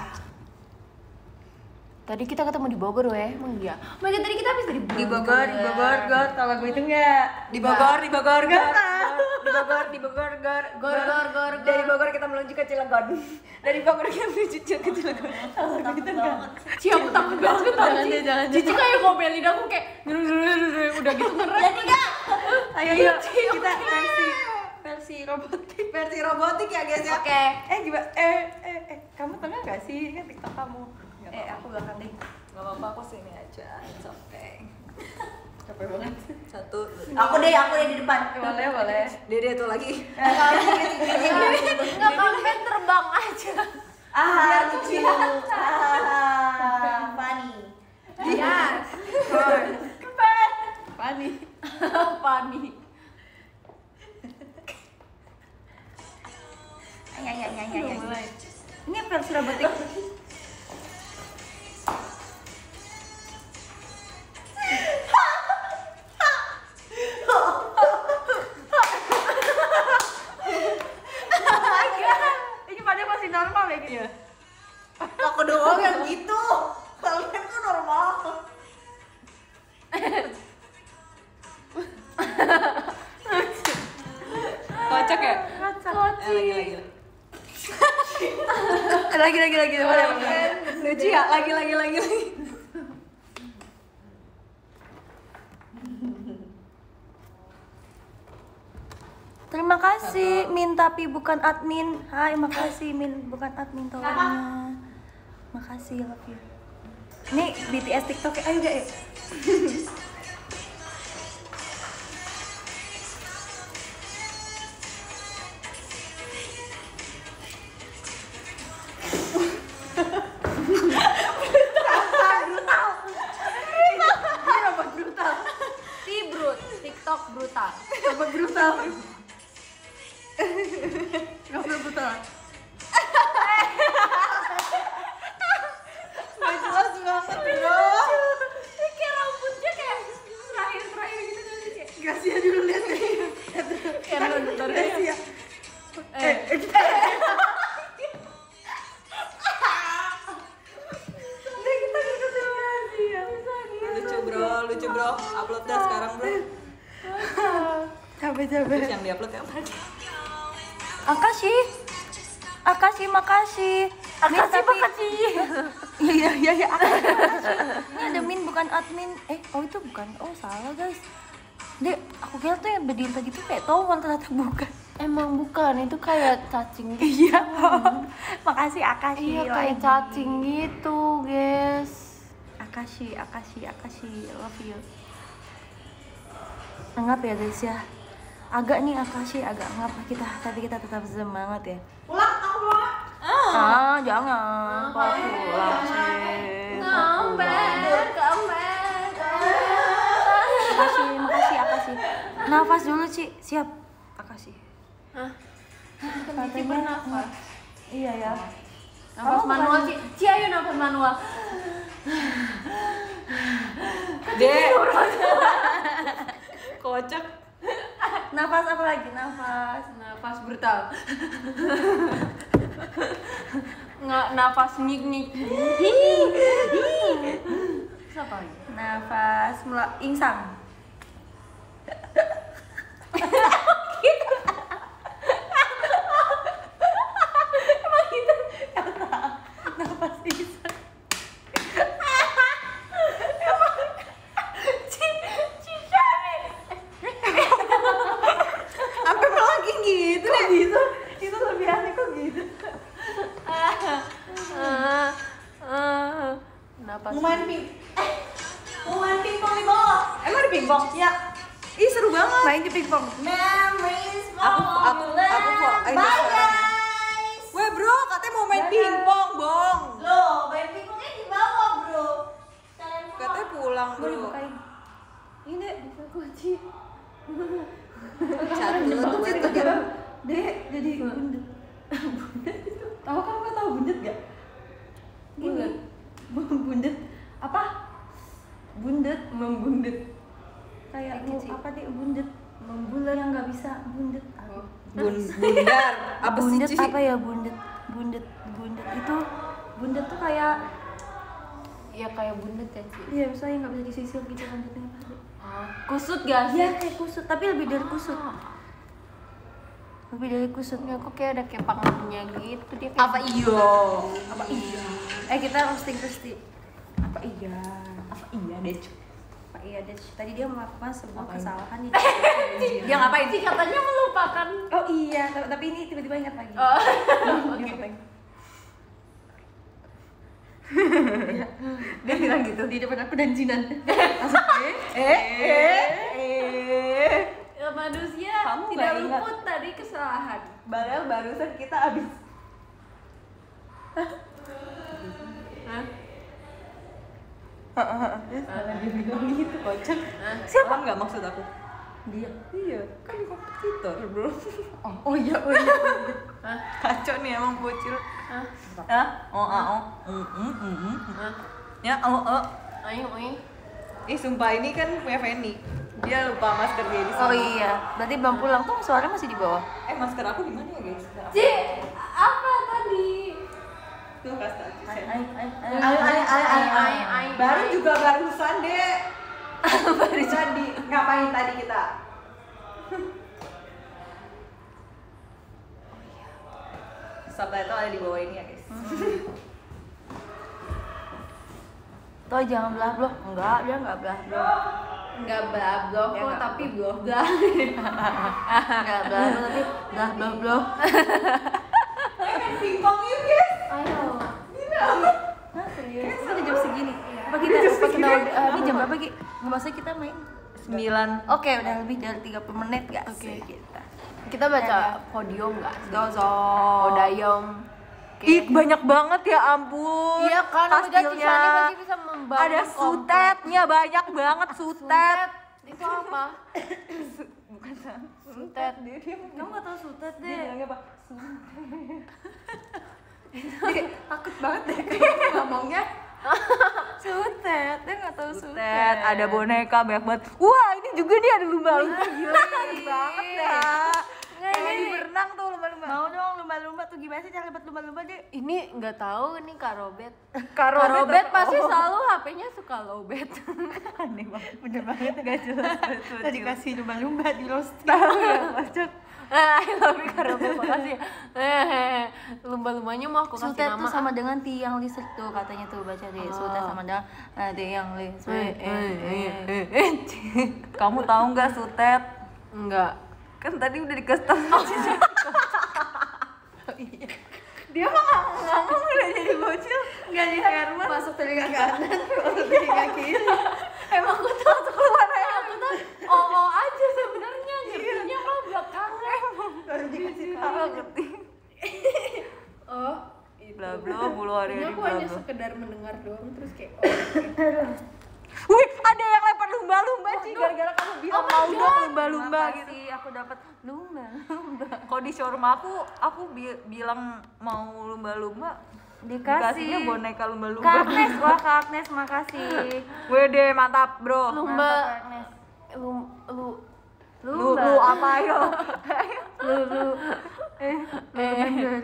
Tadi kita ketemu di Bogor weh, emang iya. Mereka tadi kita habis dari Bogor. Di Bogor, di Bogor, Gor. Kalau gue itu enggak. Di Bogor, di Bogor, Nggak Gor. tahu. Di Bogor, di Bogor, Gor. Gor gor gor Dari gor. Bogor kita menuju ke Cilegon. Dari Bogor kita menuju ke Cilegon. Gitu enggak? Siapa takut banget Jangan anjing. deh, jangan deh. Cici kayak ngomelin aku kayak udah gitu ngerem. Jadi enggak? Ayo yuk, kita versi versi robotik. Versi robotik ya guys ya. Oke. Eh gimana? Eh, eh, eh, kamu tengah nggak sih? Ini kan TikTok kamu. Nggak Eh, apa-apa. aku belakang deh. Gak apa-apa, aku sini aja. It's okay. Capek banget. Satu. Aku deh, aku deh di depan. Boleh, boleh. Dede tuh lagi. Enggak kampen terbang aja. Ah, lucu. Ah, funny. Yes. Pani. Pani. Ay, ay, ay, ay, ay, ay. Ini versi robotik. Ini pada masih normal ya gitu. Aku doang yang gitu. Kalian tuh normal. Kocak ya? Kocak. Eh, lagi lagi. Lagi, lagi, lagi. Boleh, boleh. Lucu ya? Lagi lagi lagi lagi. Terima kasih Min tapi bukan admin. Hai, makasih Min bukan admin tolongnya. Makasih, love you. Nih B T S TikTok, ayo deh. Si brut, TikTok brutal. Robot brutal. Robot brutal. Gak jelas banget bro. Kayak rambutnya kayak terakhir-terakhir gitu kan kayak. Gracia dulu lihat nih. Kayak nonton Gracia. Eh, Lucu bro, lucu bro. Upload dah sekarang bro. Capek-capek. Terus yang diupload yang mana? Akashi. Akashi, makasih. Min, Akashi, tapi- makasih. Iya, iya, iya, iya. Akashi, makasih. Ini ada Min bukan admin. Eh, oh itu bukan. Oh, salah, guys. Dek, aku kira tuh yang berdiri tadi tuh kayak towan, ternyata bukan. Emang bukan, itu kayak cacing gitu. Iya. Makasih Akashi. Iya kayak lagi. cacing gitu, guys. Akashi, Akashi, Akashi, love you. Anggap ya guys ya. agak nih Akashi agak ngap kita, tapi kita tetap semangat ya. Pulang, aku pulang. Ah, jangan. Kok pulang sih? Comeback, comeback, comeback. Makasih, makasih Akashi. Nafas dulu, Ci. Siap. Akashi. Hah? Katanya bernafas. Iya ya. Nafas Kamu manual, bukan- Ci. Ci, ayo nafas manual. Dek. Kocak. Nafas apa lagi? Nafas. Nafas brutal. Nggak, nafas nik-nik. Siapa lagi? Nafas mula insang. Nafas insang. Sampai lagi gitu deh. Gitu. Itu lebih aneh kok gitu. Ah, ah, nafas. Mau main ping. Eh, mau main pingpong di bawah. Emang ada pingpong? Ya. Ih seru banget. Main di pingpong. Memories Aku aku aku kok. Bye guys. Weh bro, katanya mau main pingpong, Bong. Loh, main pingpongnya di bawah, bro. Kalian semua. Katanya pulang, Boleh bro. bukain. Ini bisa kunci. Satu, dua, tiga. Dek, jadi bundet. Tahu kamu kan tahu bundet gak? Bundet. Bundet. Apa? Bundet, membundet. Kayak Dikit mau sih. apa deh bundet? Membulat yang nggak bisa bundet. Bun, bundar. Apa sih, bundet Ci? apa ya bundet? Bundet, bundet itu bundet tuh kayak Ya kayak bundet ya, Ci. iya misalnya nggak bisa disisir gitu rambutnya. Oh, kusut gak sih? Iya kayak kusut, tapi lebih dari kusut. Lebih dari kusut. Ya, aku kayak ada kepangannya gitu dia kayak Apa iyo? Apa iya? Eh kita roasting Kristi. Apa iya? Apa iya, Dec? Apa iya deh? Tadi dia melakukan sebuah kesalahan di dia ngapain sih katanya melupakan. Oh iya, tapi tapi ini tiba-tiba ingat lagi. Oh. Dia ngapain? Dia bilang gitu. Di depan aku dan Jinan. Langsung eh Eh, eh, eh. Ya, manusia Kamu tidak nggak ingat? luput dari kesalahan. Padahal barusan kita abis. Hah? Dia bilang gitu, kocak. Hah? Siapa nggak maksud aku? dia. Iya, kan kompetitor, bro. Oh, oh iya, oh iya. Hah? Kacau nih emang bocil. Hah? Hah? Oh, ah, oh. Mm, mm, mm, mm. Hah? Ya, oh, oh. Ayo, ayo. Ih, sumpah ini kan punya Feni. Dia lupa masker dia di sini. Oh iya, berarti belum pulang tuh suaranya masih di bawah. Eh, masker aku di mana ya, guys? Ci, apa tadi? Tuh, kasih tadi. Ay, ay, ay, Ayo, ayo, ayo, ayo, Ay, ay, Baru ay. juga barusan, Dek. Baru tadi. Ngapain tadi kita? Subtitle ada di bawah ini ya, guys. Toh jangan belah blok. Enggak, dia enggak belah blok. Enggak blah blok Ya, kok, nggak tapi blok blah. Enggak belah blok tapi belah blok blok. Main pingpong yuk, guys. Ayo. Hah, serius? Kita udah jam segini. Apa kita apa kita udah eh, ini jam berapa, Ki? Enggak maksudnya kita main. Sembilan. Oke, udah lebih dari tiga puluh menit gak Oke. sih kita? Kita baca podium enggak? Dozo. Podayom. Ih, banyak banget ya ampun. Iya kan, udah Kastilnya. Cisani pasti bisa membangun Ada komplek. sutetnya, banyak banget sutet. Sutet. Itu apa? Bukan Sutet. Dia dia Kamu gak tau sutet dia deh. bilangnya apa? Takut banget deh kamu ngomongnya. Sutet, dia gak tau sutet. Sutet, ada boneka banyak banget. Wah, ini juga nih ada lumba-lumba. Gila, Ih. banget ya. Nggak, Kayak ini. di berenang tuh lumba-lumba. Mau dong lumba-lumba tuh gimana sih cara dapat lumba-lumba deh? Ini nggak tahu nih Kak Robet. Kak Kak Robet apa? pasti Oh. selalu H P-nya suka lowbat. Aneh banget, bener banget gak jelas. Tadi kasih lumba-lumba di roasting. Tahu ya, kocak. Ah, I love you Kak Robet, makasih ya. Eh, lumba-lumbanya mau aku kasih Sutet nama. tuh sama dengan tiang listrik tuh katanya tuh baca deh. Sutet sama dengan eh, tiang listrik. Eh, eh, eh, Eh, eh, kamu tahu nggak sutet? Enggak. Kan tadi udah dikasih tahu. Dia mah nggak ngomong udah jadi bocil. Enggak di Herman masuk telinga kanan, masuk telinga kiri. Emang aku tuh masuk keluar ya. Aku tuh oh oh aja sebenarnya ngertinya mah dengar doang terus kayak oh, Wih, ada yang lempar lumba-lumba Ci, gara-gara kamu bilang Oh my mau God. dong lumba-lumba gitu. Makasih, aku dapat lumba lumba Kalau di showroom aku, aku bi- bilang mau lumba-lumba, dikasihnya dikasih boneka lumba-lumba. Kak Agnes, wah Kak Agnes makasih. Wede, mantap bro. lumba Mantap, Kak Agnes. lu lu Lu, Lumba. lu apa yo? lu lu eh eh bener.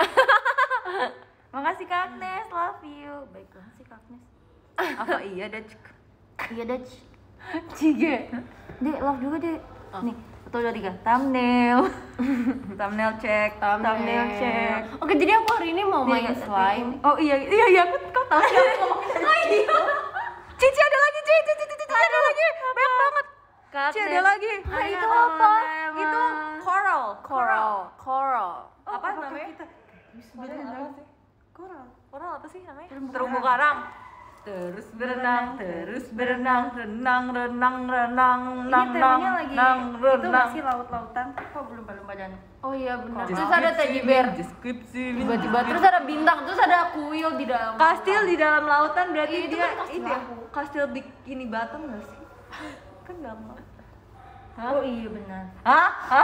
Makasih Kak Agnes, love you. Baik banget sih Kak Agnes. Apa iya deh? Iya Daj. Cige. Dek, love juga Dek. Oh. Nih, satu dua tiga. Thumbnail. Thumbnail cek. Thumbnail cek. Oke, jadi aku hari ini mau Nih, main Kak, slime. Oh iya, iya iya aku kau tahu sih aku ngomongin Oh iya. Cici ada lagi, Cici, Cici, Cici, Cici ada lagi. Banyak banget. Kak Cici ada Agnes. lagi. Ah, itu iya, apa? emang. Itu coral. Coral, coral. Oh, Apa apakah namanya? kita- Coral apa sih? Coral. Coral apa sih namanya? Terumbu Terumbu karang. karang. Terus berenang, terus berenang, renang, renang, renang, Ini nang, nang, temanya lagi nang, itu nggak renang. sih laut-lautan? Kok belum lumba dan Oh iya benar. Just Terus ada keep teddy swimming, bear. just keep swimming, Tiba-tiba just terus keep- ada bintang, terus ada kuil di dalam. kastil di dalam lautan berarti Iya, itu dia kan kastil itu ya aku. kastil bikini bottom nggak sih? Kan dalam laut. Oh iya benar. Hah? Hah?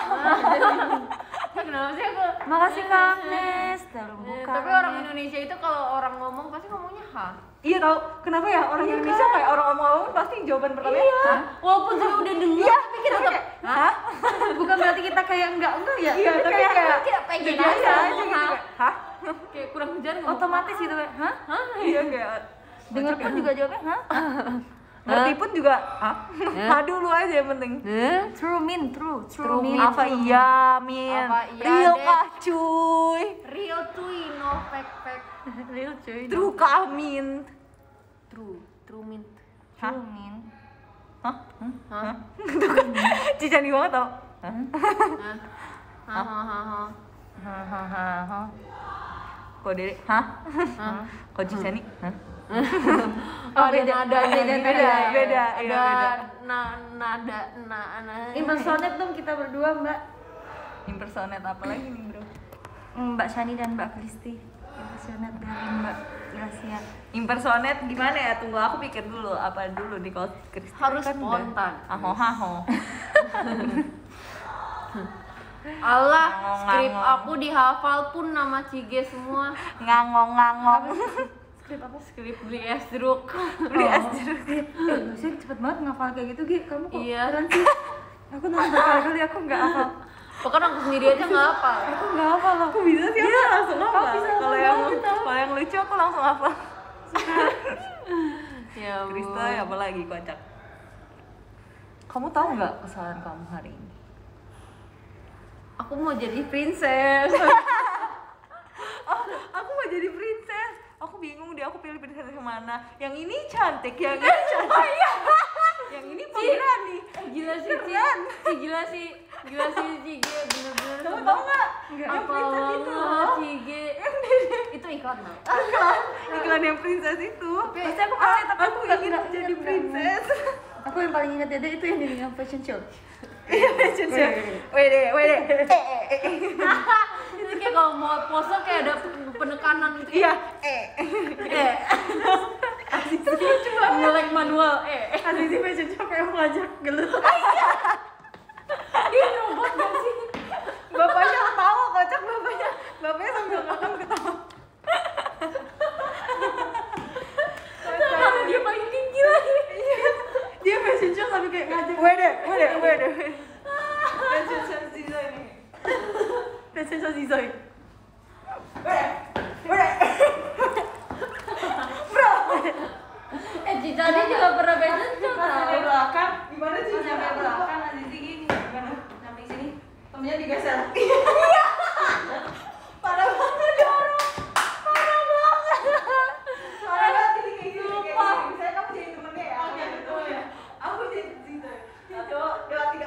Kenapa sih aku? Makasih Kak Agnes. Terumbu Eh, karang. tapi orang Indonesia itu kalau orang ngomong pasti ngomongnya ha. Iya tau kenapa ya orang Indonesia kayak orang omong-omong pasti jawaban pertamanya Iya. hah? Walaupun saya udah denger, Iya, tapi kita tetap hah? Bukan berarti kita kayak enggak enggak ya? Iya, tapi kayak kayak pengen biasa aja aja ngomong gitu ha. kayak, hah? Kayak kurang hujan ngomong. Otomatis gitu kayak, hah? Hah? Iya kayak Dengar pun juga jawabnya, hah? ngerti pun juga hah? Hah dulu aja yang penting. True min, true, true, True min. min. Apa iya, Min? Apa iya, Real Dek? kah, cuy? Real cuy, no fake fake. Real cuy. True kah, Min? True, true mint. Hah? True min. Hah? Hah? Cicani banget tau. Hah? Hahaha. Hahaha. Kok Dede? Hah? Hah? Kok Cicani? Hah? Oh, ada beda. nadanya Beda, gitu beda, ya. beda, iya, Ada beda. na- nada na na. Impersonate dong kita berdua, Mbak. Impersonate apa lagi nih, Bro? Mbak Shani dan Mbak Kristi. Impersonate dari Mbak Gracia. Impersonate gimana ya? Tunggu aku pikir dulu apa dulu nih kalau Kristen Harus kan udah- spontan. Aho haho. Allah, Ngangong, skrip ngangong. aku dihafal pun nama Cige semua. Ngangong ngangong. Skrip apa? Skrip beli es jeruk. Beli es jeruk. Eh, sih cepet banget ngafal kayak gitu, Gi. Kamu kok Iya. keren sih? Aku nonton berkali-kali, aku nggak hafal. Bahkan aku sendiri aja nggak apa. Aku nggak hafal loh. Kok bisa sih? Aku langsung apa? bisa Kalau hafal yang banget, tau. kalau yang lucu aku langsung apa? Ya Krista ampun. ya apa lagi kocak. Kamu tahu nggak kesalahan kamu hari ini? Aku mau jadi princess. Oh, aku mau jadi princess. Aku bingung deh, aku pilih princess yang mana. Yang ini cantik, yang ini cantik. Oh iya. Yang ini pemberani. Gila sih, Ci. Ci, gila sih. Gila sih, Cige. Bener-bener. Kamu tahu nggak? Nggak. Yang Apa princess itu banget, loh. Cige. Itu iklan loh. Iklan, iklan yang princess itu. Pasti aku pakai, tapi aku nggak- ingin nggak- jadi nggak- princess. Aku yang paling ingat ada itu yang di yang fashion show. Iya, fashion show. Wede, wede. Eh, eh, eh. Itu kayak kalau mau pose kayak ada penekanan gitu. Iya, eh. Eh. Coba nge-like manual. Eh. Ada sih fashion show kayak mau ngajak gelut. Dia robot gak sih? Bapaknya ketawa, kocak bapaknya. Bapaknya sambil ngakak ketawa. Karena dia paling tinggi lagi. Dia fashion show tapi kayak ngajak. Wede, wede, wede. Fashion show Zizo ini. Fashion show Zizoy. Wede, wede. Bro, Eh, Cica dia juga pernah fashion show Pas sampai tau. belakang, gimana sih? pas sampai belakang ada sih gini. Gimana? Sampai sini. Temennya digeser. Parah banget orang. Parah banget. Parah banget ini kayak gini. Kayak gini. Misalnya kamu jadi temennya ya. Oke, betul ya. Aku jadi Zizo. Satu, dua, tiga.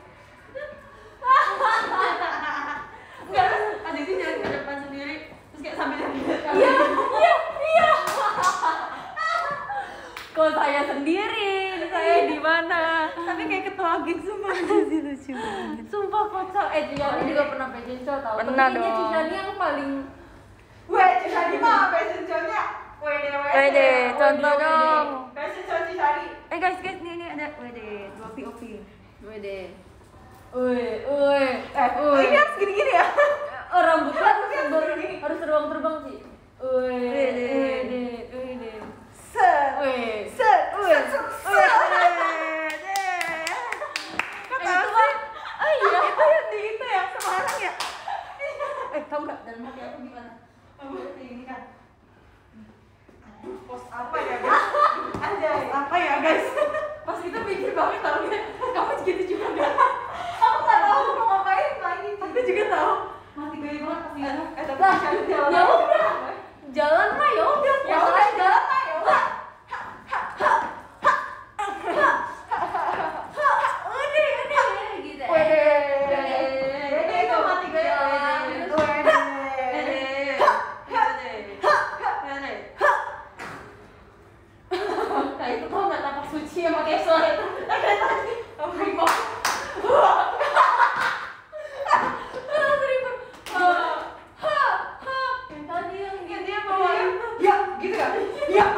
Enggak, ada sih jalan ke depan sendiri. Terus kayak sambil jalan. Iya, iya, iya. Kok saya sendiri? Saya di mana? Tapi kayak ketawa geng semua aja sih lucu banget. Sumpah kocak. Eh, Cica dia juga pernah fashion show tau. Pernah Tapi dong. Cica dia yang paling Weh, Cica di mah fashion show-nya. Wede, Wede, contoh dong. Fashion show Cisari. Eh guys, guys, ini ini ada wede, dua P O V. Wede. Woi, woi. Eh, ini harus gini-gini ya. Oh, rambut kan harus harus terbang-terbang sih. Woi, Wede. wede, wede. Set. Woi. Set. Wede. Set. Kok tahu sih? Oh iya, itu yang di itu yang Semarang ya. Eh, tahu nggak dalam hati aku gimana? Ini kan. Pos apa ya guys? Anjay. Apa ya guys? Pas kita mikir banget tau ya. Kamu gitu juga enggak? Aku nggak tahu mau ngapain lagi. Aku juga tahu. Mati gaya banget pasti. Eh tapi Lah, cari jalan. ya udah. Jalan mah ya udah. Ya udah jalan lah ya udah. Udah, udah gitu. Wede. Wede itu mati gaya. Wede. Nah itu tau nggak tapak suci yang pakai suara itu? Harimau. Yang tadi yang Dia bawa ya gitu kan? Ya.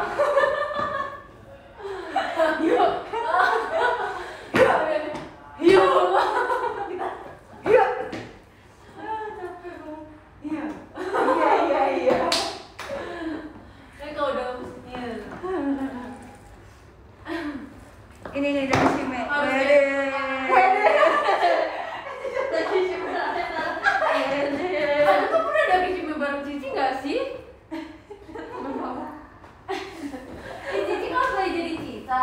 yuk, yuk. Iya. Iya. Iya iya iya. Ini kalau udah Ini nih dari Shime. Harus Wede. Wede. Aku tuh pernah ada bikin bareng Cici nggak sih? Eh, Cici kan lagi jadi Cita.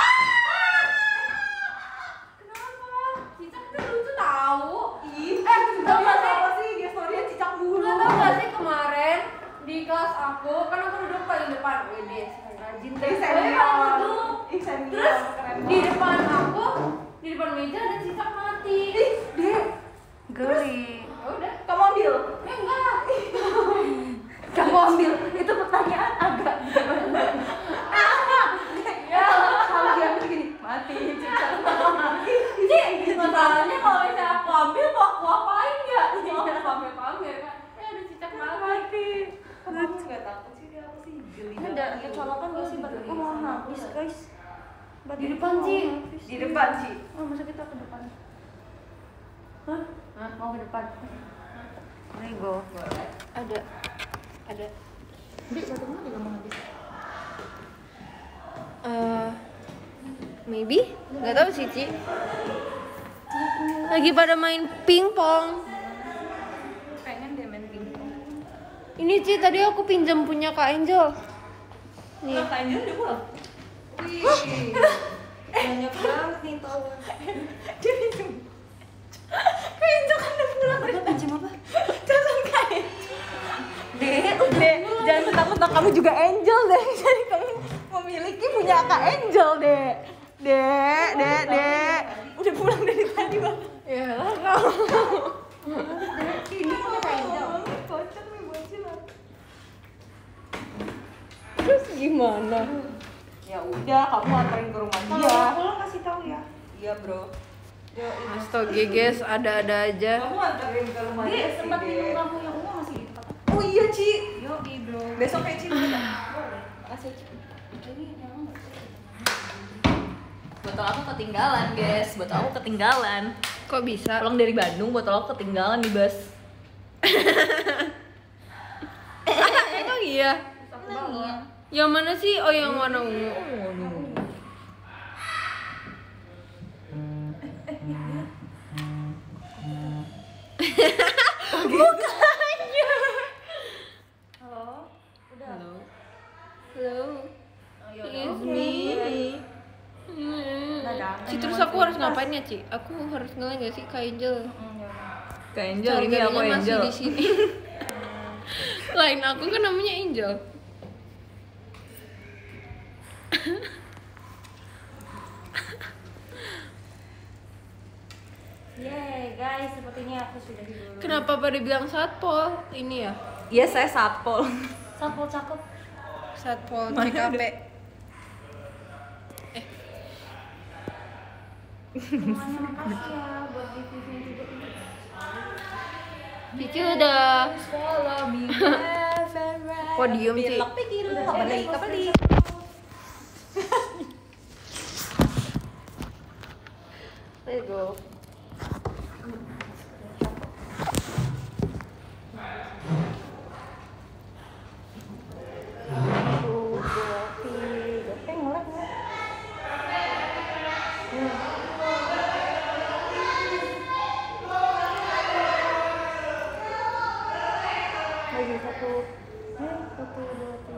Kenapa? Cicak itu lucu tahu. Ih, eh Tau nggak sih? apa sih dia story-nya cicak bulu. Nggak tahu nggak sih kemarin di kelas aku kan aku duduk paling depan. Wede, rajin Ih, deh. senior. Paling duduk. Ih, senior. Terus Keren di banget. depan aku, di depan meja ada cicak mati. Ih, dia. Geli. Ya udah. Kamu ambil. Eh enggak. Kamu ambil. Itu pertanyaan agak gimana? Ya. Kalau dia ambil gini, mati cicak. Cik, masalahnya kalau misalnya aku ambil mau aku apain ya? Mau aku pamer-pamer kan? Eh ada cicak mati. Kamu nggak takut sih dia apa sih? Geli Ini ada kecolokan nggak sih? Badan aku mau habis guys. Badan Di aku depan, mau Ci. habis. Di depan sih. Oh, masa kita ke depan? Hah? Mau ke depan? Nego. Ada. Ada. Dik, badanmu juga mau habis. Eh, maybe? Gak tahu sih, Ci. Lagi pada main pingpong. Pengen dia main pingpong. Ini Ci, tadi aku pinjam punya Kak Angel. Nih. Kak Angel udah pulang. Wih, banyak banget nih tawar. Dia pinjam. Kak Angel kan udah pulang. Apa pinjam apa? Jangan Kak Angel. Dek, Dek, jangan mentang-mentang kamu juga Angel deh. Jadi kamu memiliki punya Kak Angel, Dek. Dek, Dek, Dek. Udah pulang dari tadi, Bang. Ya lah kau. Ini punya Kak Angel. Kocak nih bocil. Terus gimana? Ya udah, kamu anterin ke rumah Kalau dia. mau pulang kasih tahu ya. Iya, Bro. Yo, Astaga guys, ada-ada aja. kamu anterin ke rumah dia. Dek, sih, tempat Dek. minum kamu yang ungu masih di tempat. Oh iya, Ci. Yuk, di bro. Besok kayak Ci boleh. Makasih, Ci. Ini yang enggak sih? Botol aku ketinggalan, guys. Botol aku ketinggalan. Kok bisa? Pulang dari Bandung, botol aku ketinggalan di bus. Emang iya? Yang mana sih? Oh yang warna ungu. Halo. Udah. Halo. Halo. It's me. Hmm. Dadah. Ci, terus aku harus ngapain ya, Ci? Aku harus ngelain gak sih Kak Angel? Hmm, ya udah. Kak Angel, ini aku Chargernya masih Angel. di sini. Lain aku kan namanya Angel. Yeay, guys, sepertinya aku sudah dulu. Kenapa pada bilang satpol? Ini ya? Iya, saya satpol. Sampul cakep. Satpol C K P. Semuanya makasih ya buat di T V juga. Cici udah Follow me left and right. Kok diem, Ci? Belok pikir beli, kebeli. Let's go. Satu, dua, tiga. Eh, ngelek nggak? Lagi satu. Eh, satu, dua, tiga.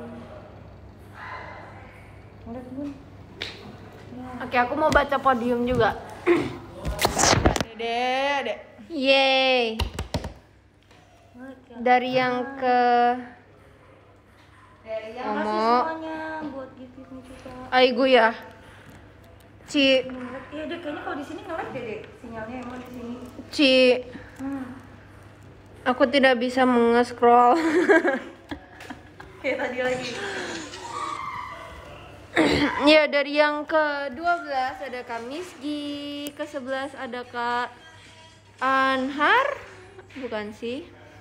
Ngelek, Bun. Oke, aku mau baca podium juga. Dek, dek. Yeay. Dari yang ke Makasih Omo, semuanya buat gift-giftnya juga. Aigu ya. Ci, Ngelek. Iya deh, kayaknya kalau di sini ngelek deh, Dek. Sinyalnya emang di sini. Ci, Hmm. aku tidak bisa menge-scroll. Kayak tadi lagi. Ya, dari yang ke dua belas ada Kak Misgi, ke sebelas ada Kak Anhar. Bukan sih.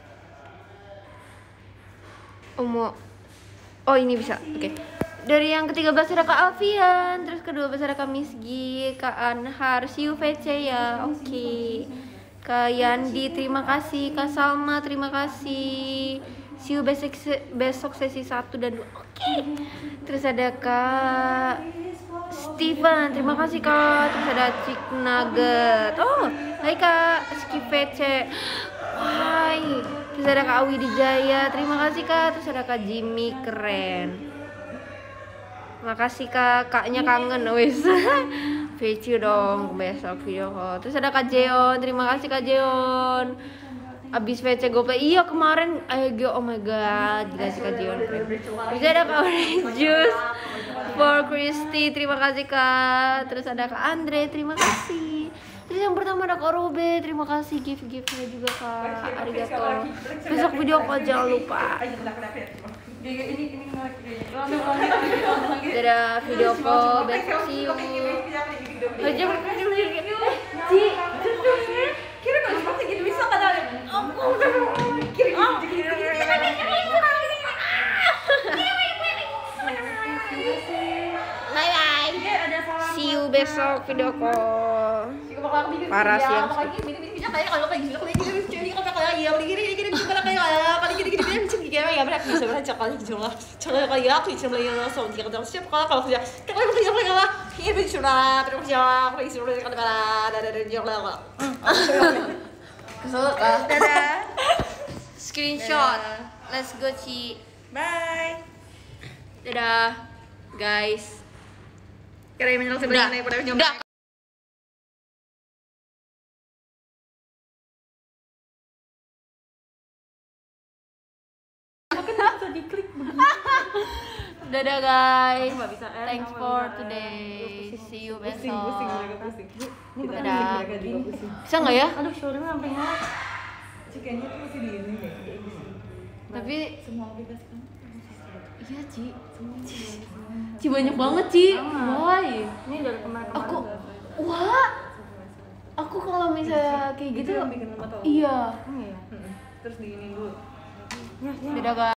Omo. Oh, ini bisa. Oke. Dari yang ke tiga belas ada Kak Alfian, terus ke dua belas ada Kak Misgi, Kak Anhar, see you V C ya. Oke. Kak Yandi, terima kasih. Kak Salma, terima kasih. See you besok, besok sesi satu dan dua. Oke. Terus ada Kak Steven, terima kasih Kak. Terus ada Cik Nugget. Oh, hai Kak Skip V C. Hai. Terus ada Kak Awi Dijaya, terima kasih Kak. Terus ada Kak Jimmy, keren. Makasih Kak, kaknya kangen wis. V C dong besok video call. Terus ada Kak Jeon, terima kasih Kak Jeon. Abis V C GoPlay, iya kemarin Ayo, oh my god, gila sih Kak Jeon keren. Terus ada Kak Orange Juice for Christy, terima kasih Kak. Terus ada Kak Andre, terima kasih. Terus yang pertama ada Kak Robe, terima kasih gift-giftnya juga Kak. Arigato. Besok video call jangan lupa. Ini ini ngelek deh. Dadah video call, besok see you. Aja Ci, Kira nggak cuma segitu bisa kan ada. Aku udah kira kira bye bye. See you besok video call. Parah sih yang skip. kayak kalau kayak gini kayak gini jadi kata kayak iya gini gini gini bisa kayak kayak kali gini gini gini bisa gini ya berarti bisa berarti kali gitu lah coba kali aku bisa beli yang langsung jika kita siap kalau kalau kerja kalau kerja apa lah ini bisa lah terus kerja aku bisa beli kalau ada ada ada jual lah Kesel kah? Dadah. Screenshot. Let's go Ci. bye Dadah guys. kira yang menyelesaikan Udah. ini pada jam Udah. Bisa diklik begini. Dadah guys. Nggak bisa, eh, Thanks nggak for bisa. today. See you pusing besok. pusing mereka pusing Ini Kita beneran Dadah. mereka juga pusing Bisa nggak ya? Aduh, showroom sampai ngelak. cikanya tuh masih di ini deh Tapi semua aplikasi kan iya Ci. Ci banyak banget Ci. Why? Ini dari kemarin. Aku wah. Aku kalau misalnya kayak gitu yang bikin lemah tau iya. Iya. terus diinin dulu Ya, ya. Dadah guys.